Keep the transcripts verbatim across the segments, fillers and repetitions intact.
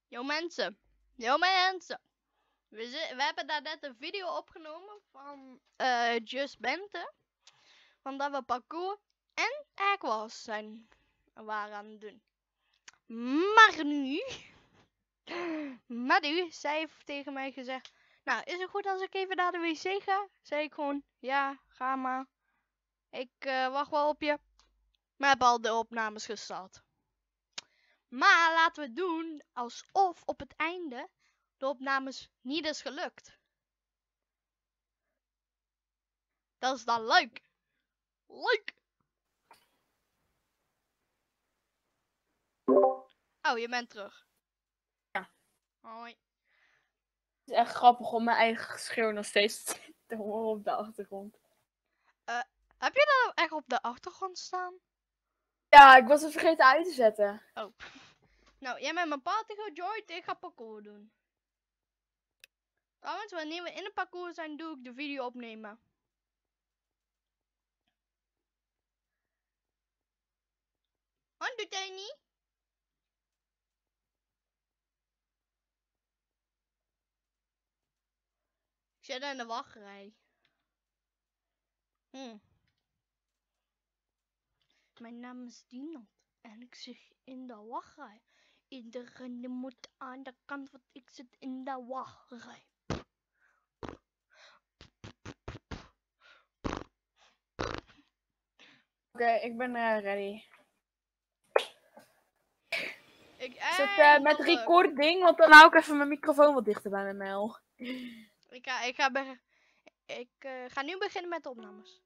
Yo mensen, yo mensen. We, zi- we hebben daar net een video opgenomen van uh, Just Bente. Van dat we parcours en aquas zijn waren aan het doen. Maar nu, maar nu, zij heeft tegen mij gezegd, nou is het goed als ik even naar de wc ga? Zei ik gewoon, ja ga maar. Ik uh, wacht wel op je. We hebben al de opnames gestart. Maar laten we het doen alsof op het einde de opnames niet is gelukt. Dat is dan leuk. Leuk. Oh, je bent terug. Ja. Hoi. Het is echt grappig om mijn eigen geschreeuw nog steeds te horen op de achtergrond. Uh, heb je dat echt op de achtergrond staan? Ja, ik was het vergeten uit te zetten. Oh. Nou, jij bent mijn party gejoind. Ik ga parcours doen. Trouwens, wanneer we in het parcours zijn, doe ik de video opnemen. Hoi, doet jij niet? Ik zit in de wachtrij. Hm. Mijn naam is Dinant en ik zit in de wachtrij. Iedereen moet aan de kant, want ik zit in de wachtrij. Oké, okay, ik ben uh, ready. Ik zit uh, met recording, want dan hou ik even mijn microfoon wat dichter bij mijn mail. Ik ga, ik ga, be ik, uh, ga nu beginnen met de opnames.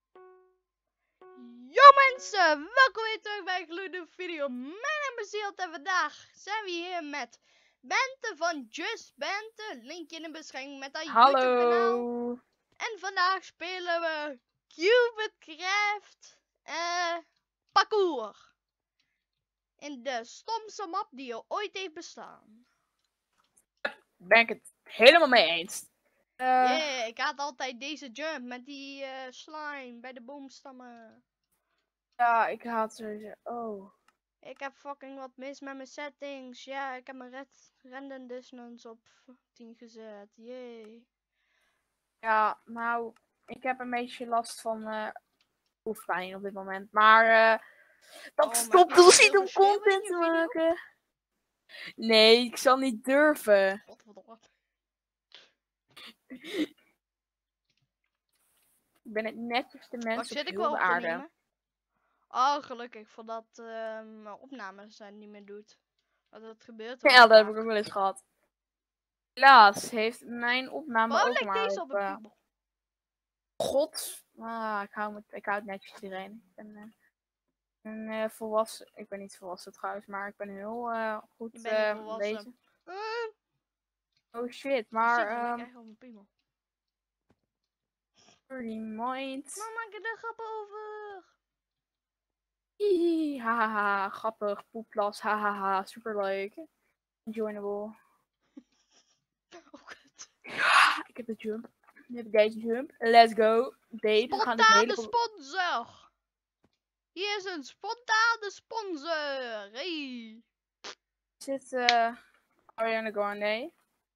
Yo mensen, welkom weer terug bij een gloednieuwe video. Mijn naam is Zielt en vandaag zijn we hier met Bente van Just Bente. Linkje in de beschrijving met haar Hallo. YouTube kanaal. En vandaag spelen we Cubitcraft uh, parcours. In de stomste map die er ooit heeft bestaan. Ben ik het helemaal mee eens. Uh... Yeah, ik had altijd deze jump met die uh, slime bij de boomstammen. Ja, ik haat sowieso. Oh. Ik heb fucking wat mis met mijn settings. Ja, ik heb mijn red random distance op tien gezet. Jee. Ja, nou, ik heb een beetje last van uh, hoofdpijn op dit moment. Maar uh, dat oh, stopt ons niet om content te maken. Nee, ik zal niet durven. Wat, wat, wat. Ik ben het netjesste mens Wacht, op heel de aarde. Nemen? Oh, gelukkig, voordat uh, mijn opnames zijn niet meer doet. Dat het gebeurt. Ja, dat heb ik ook wel eens gehad. Helaas heeft mijn opname Waarom ook maar deze op... op een Uh... piebel? God. Ah, ik hou, met, ik hou het netjes iedereen. Ik ben uh, een uh, volwassen... Ik ben niet volwassen trouwens, maar ik ben heel uh, goed Je bent niet uh, bezig. Uh... Oh shit, maar... Shit, um... ik echt op mijn piemel. Pretty mind. Maar maak er de grap over. Hihi, hahaha, grappig, poeplas, hahaha, superleuk. Enjoyable. Oh, kut. Ja, ik heb de jump. Nu heb ik deze jump. Let's go. Babe, we gaan dit hele... sponsor! Hier is een spontane sponsor! Hey! Zit uh, Ariana Grande.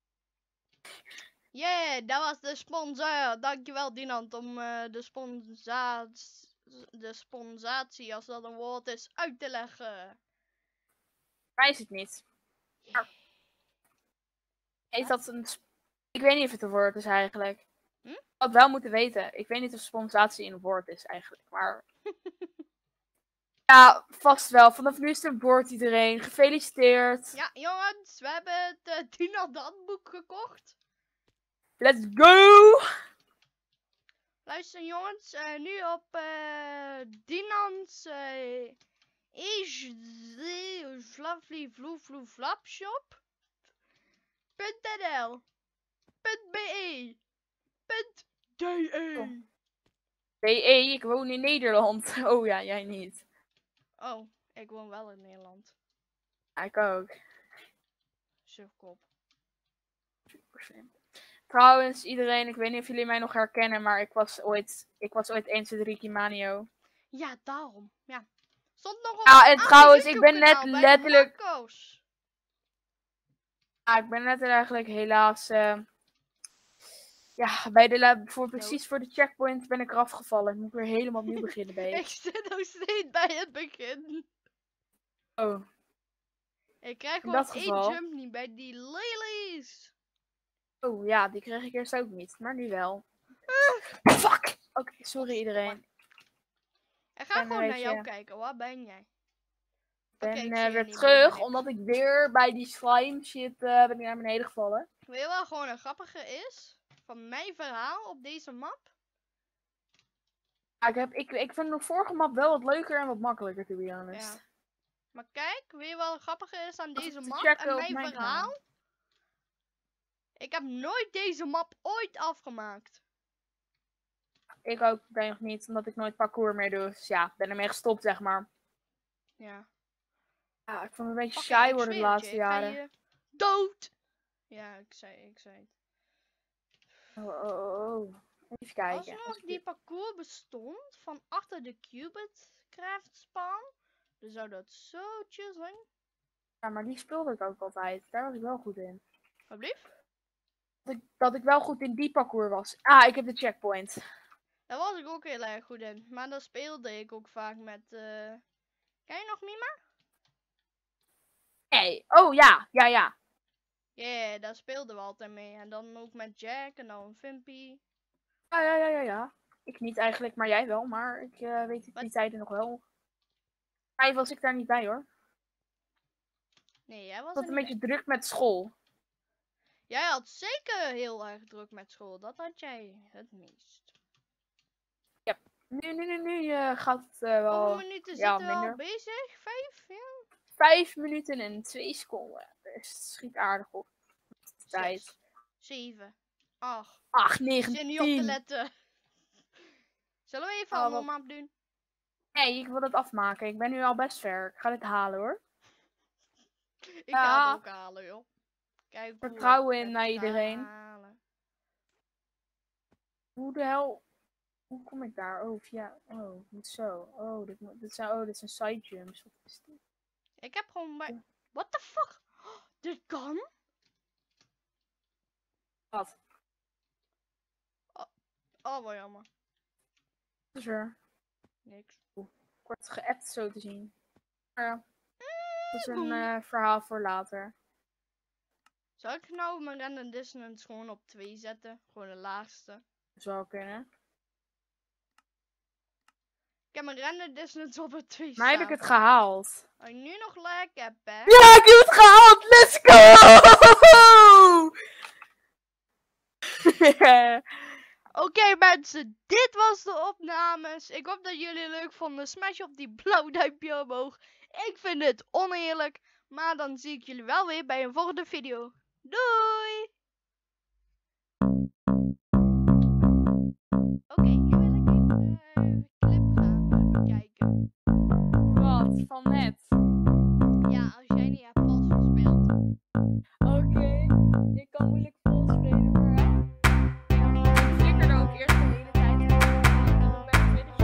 Yeah, dat was de sponsor. Dankjewel Dinant om uh, de sponsatie, de sponsatie, als dat een woord is, uit te leggen. Mij is het niet. Maar... Is dat een... Ik weet niet of het een woord is eigenlijk. Hm? Ik had wel moeten weten. Ik weet niet of sponsatie een woord is eigenlijk, maar... Ja, vast wel. Vanaf nu is het een woord iedereen. Gefeliciteerd. Ja, jongens, we hebben het uh, Dinant handboek gekocht. Let's go! Luister jongens, uh, nu op uh, Dinant's uh, is de fluffy vloe vloe flap shop. .nl .be .de B E, ik woon in Nederland. Oh ja, jij niet. Oh, ik woon wel in Nederland. Ja, ik ook. Sufkop. Super slim. Trouwens, iedereen, ik weet niet of jullie mij nog herkennen, maar ik was ooit, ik was ooit eens het Ricky Manio. Ja, daarom. Ja. Stond nog op Ja, en trouwens, ik ben net letterlijk... Ja, ik ben net eigenlijk helaas... Uh, ja, bij de la voor, precies voor de checkpoint ben ik eraf gevallen. Ik moet weer helemaal opnieuw beginnen bij Ik zit nog steeds bij het begin. Oh. Ik krijg In gewoon dat één geval... jump niet bij die lilies. Oh ja, die kreeg ik eerst ook niet, maar nu wel. Uh. Fuck! Oké, okay, sorry iedereen. Ik ga gewoon naar jou kijken, waar ben jij? Ik ben okay, uh, weer terug, omdat ik weer bij die slime shit uh, ben ik naar beneden gevallen. Weet je wat gewoon een grappige is? Van mijn verhaal op deze map? Ja, ik, heb, ik, ik vind de vorige map wel wat leuker en wat makkelijker, to be honest. Ja. Maar kijk, weet je wat grappige is aan deze map en mijn, mijn verhaal? Kanaal. Ik heb nooit deze map ooit afgemaakt. Ik ook, ben nog niet, omdat ik nooit parcours meer doe. Dus ja, ben ermee gestopt, zeg maar. Ja. Ja, ik vond het een beetje okay, saai worden de laatste jaren. Je... Dood! Ja, ik zei, ik zei het. Oh, oh, oh. Even kijken. Als nog die parcours bestond van achter de Cubit Craft Spawn, dan zou dat zo chill zijn. Ja, maar die speelde ik ook altijd. Daar was ik wel goed in. Wat blieft? Dat ik, dat ik wel goed in die parcours was. Ah, ik heb de checkpoint. Daar was ik ook heel erg goed in. Maar dan speelde ik ook vaak met... Uh... Ken je nog Mima? Nee. Oh ja, ja, ja. Ja, yeah, daar speelden we altijd mee. En dan ook met Jack en dan Vimpy. Ja, ja, ja, ja, ja. Ik niet eigenlijk, maar jij wel. Maar ik uh, weet het die tijden nog wel. Hij was ik daar niet bij hoor. Nee, jij was ik had een beetje bij. druk met school. Jij had zeker heel erg druk met school. Dat had jij het meest. Ja, nu, nu, nu, nu uh, gaat het uh, wel... Hoeveel minuten ja, zitten we minder. al bezig? Vijf? Ja? Vijf minuten en twee seconden. Dus het schiet aardig op. Tijd. Zes, zeven, acht. Acht, negen, Zin niet op te letten. Zullen we even oh, een map doen? Nee, ik wil het afmaken. Ik ben nu al best ver. Ik ga dit halen hoor. Ik ja. ga het ook halen joh. Kijk, vertrouwen in naar iedereen. Halen. Hoe de hel... Hoe kom ik daar? Oh, via... Oh, niet zo. Oh, dit, dit, zijn... oh, dit zijn side jumps. Wat is dit? Ik heb gewoon bij... What the fuck? Oh, dit kan? Wat? Oh, oh wat jammer. Wat is er? Niks. Oeh, ik word geappt zo te zien. Maar ja. Dat is een uh, verhaal voor later. Zou ik nou mijn random dissonance gewoon op twee zetten? Gewoon de laagste. Zou kunnen. Ik heb mijn random dissonance op het twee Maar heb ik het gehaald? Als ik nu nog lag heb, hè? Ja, ik heb het gehaald! Let's go! Oké okay, mensen, dit was de opnames. Ik hoop dat jullie het leuk vonden. Smash op die blauw duimpje omhoog. Ik vind het oneerlijk. Maar dan zie ik jullie wel weer bij een volgende video. Doei! Oké, okay, nu wil ik even de clip gaan bekijken. Wat? Van net? Ja, als jij niet hebt vals gespeeld. Oké, okay. Ik kan moeilijk vals spelen, maar ja. Ik flikkerde ook eerst de hele tijd. En dan ben ik weer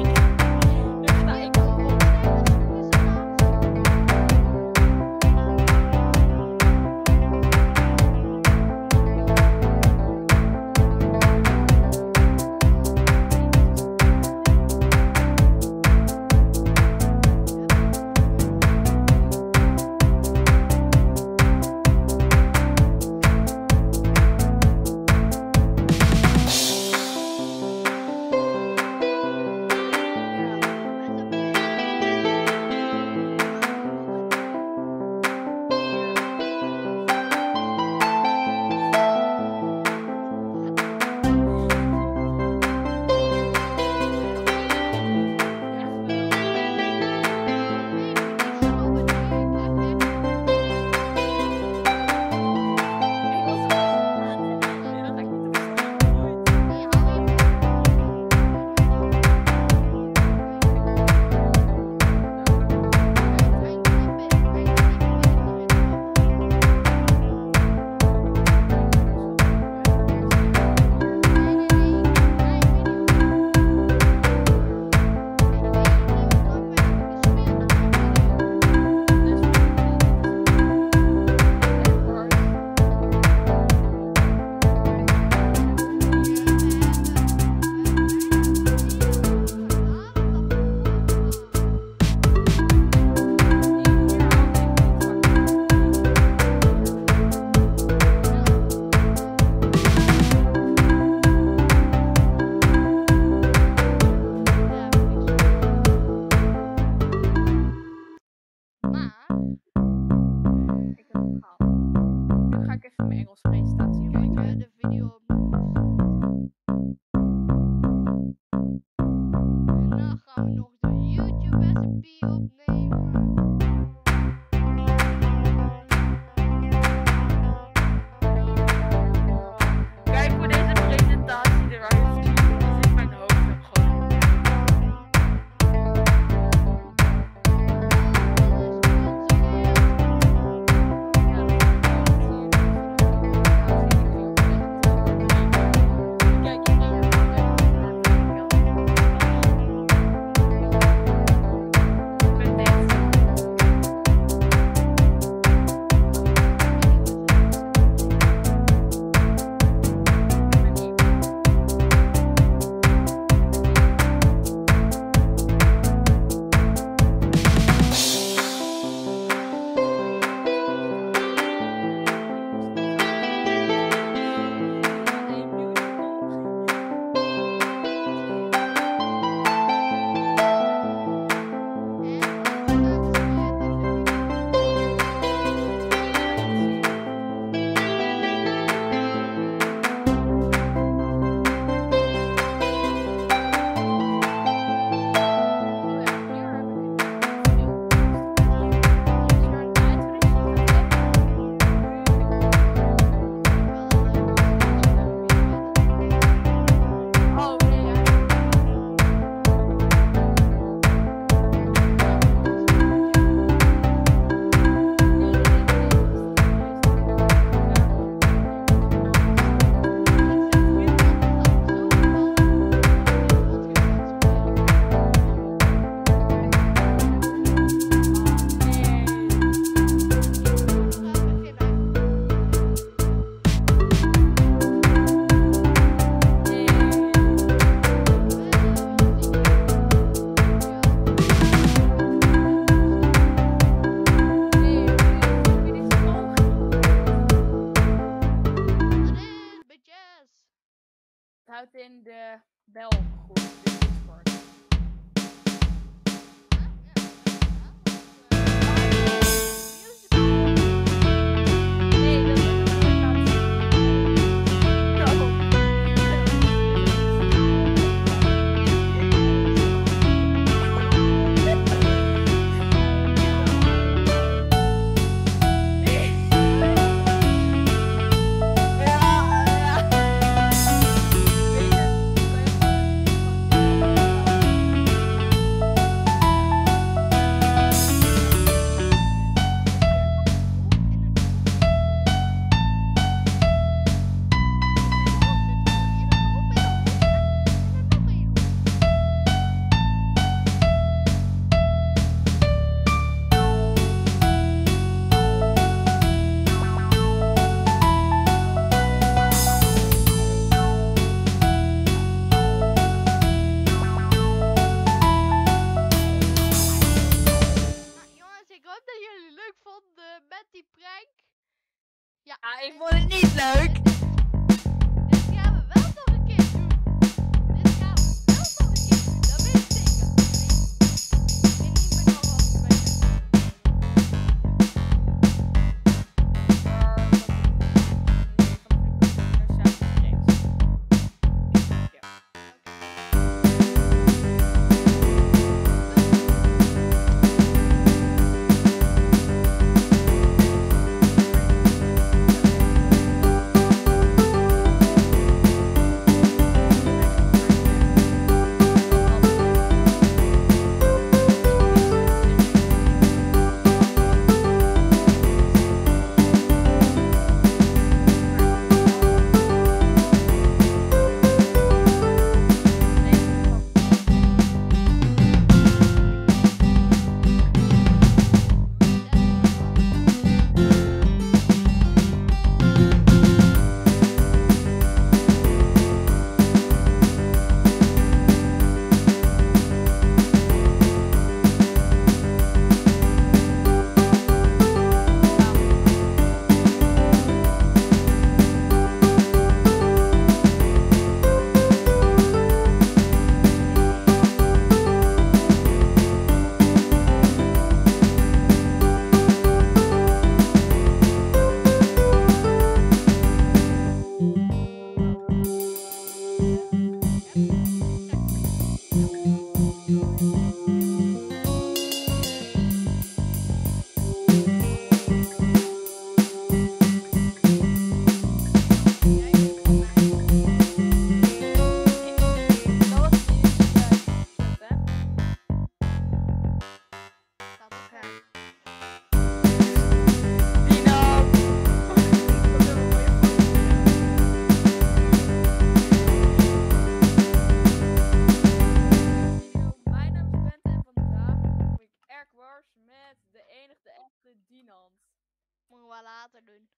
de houdt in de belgroep, de Discord. Nee, dat is Ja, ik vond het niet leuk. Dit gaan we wel nog een keer doen. Dit gaan we wel nog een keer doen. Dat weet ik zeker. Nee, ik weet niet meer nog wat het bij Moeten we wel later doen.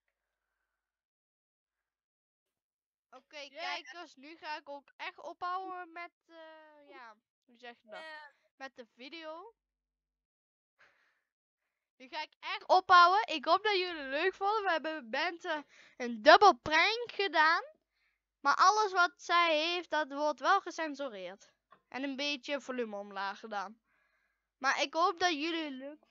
Oké, okay, Yeah. kijkers, nu ga ik ook echt ophouden met, uh, ja, hoe zeg je dat? Yeah. Met de video. Nu ga ik echt ophouden. Ik hoop dat jullie het leuk vonden. We hebben Bente een dubbel prank gedaan. Maar alles wat zij heeft, dat wordt wel gecensureerd. En een beetje volume omlaag gedaan. Maar ik hoop dat jullie het leuk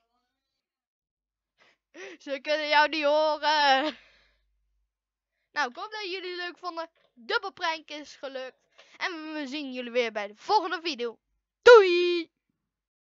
Ze kunnen jou niet horen. Nou, ik hoop dat jullie het leuk vonden. Dubbel prank is gelukt. En we zien jullie weer bij de volgende video. Doei!